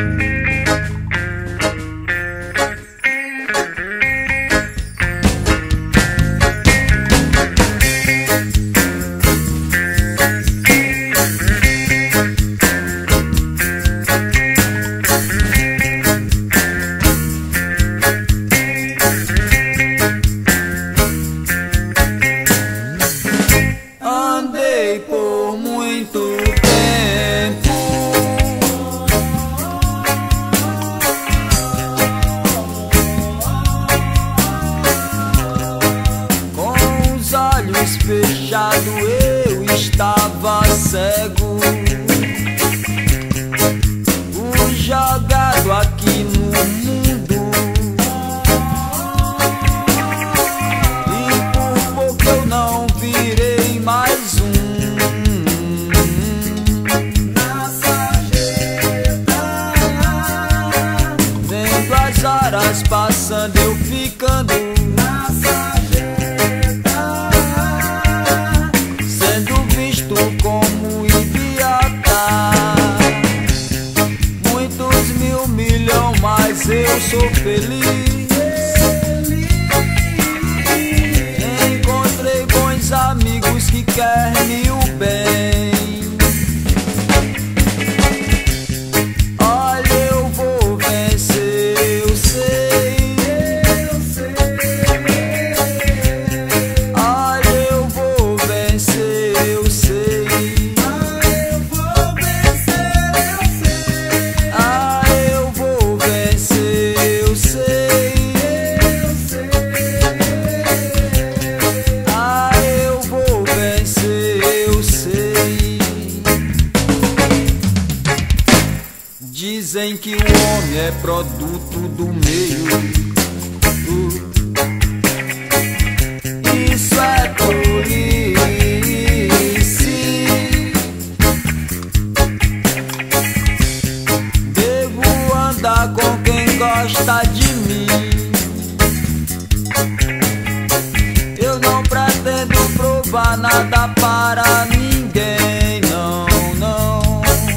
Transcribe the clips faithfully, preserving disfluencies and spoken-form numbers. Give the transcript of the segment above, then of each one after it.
fechado eu estava cego, fui jogado aqui no mundo e por pouco eu não virei mais um na sarjeta. Vendo as horas passando eu ficando na sarjeta, como idiota. Muitos mil milhão, mas eu sou feliz. Encontrei bons amigos que querem o bem. Olha, eu vou vencer, eu sei, eu sei. Olha, eu vou vencer, eu sei. Dizem que o homem é produto do meio, isso é tolice. Devo andar com quem gosta de mim. Eu não pretendo provar nada para ninguém, não, não.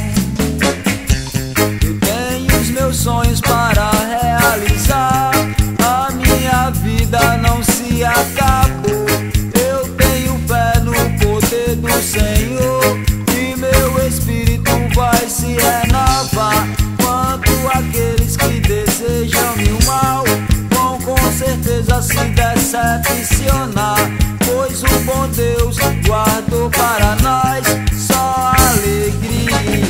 Sonhos para realizar, a minha vida não se acabou. Eu tenho fé no poder do Senhor e meu espírito vai se renovar. Quanto àqueles que desejam-me o mal, vão com certeza se decepcionar, pois o bom Deus guardou para nós só alegria.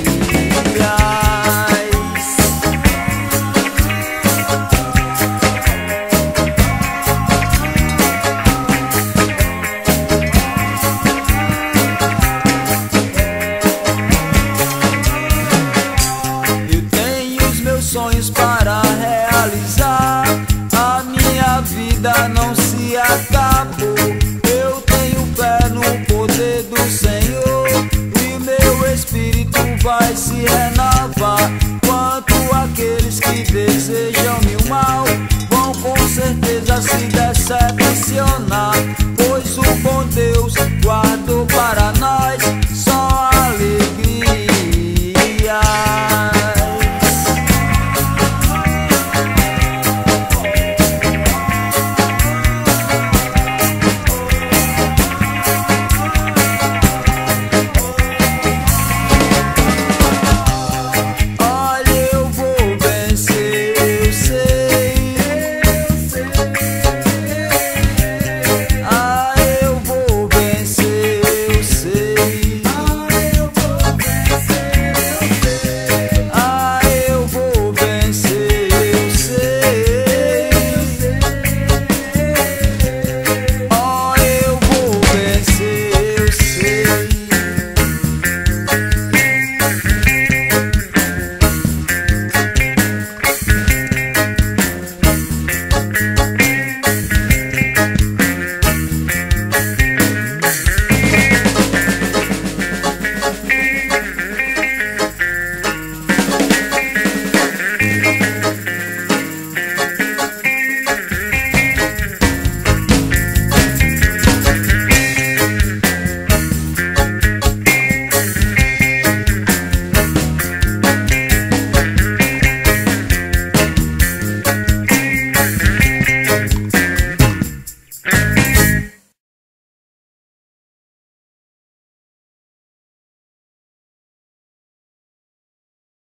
Sonhos para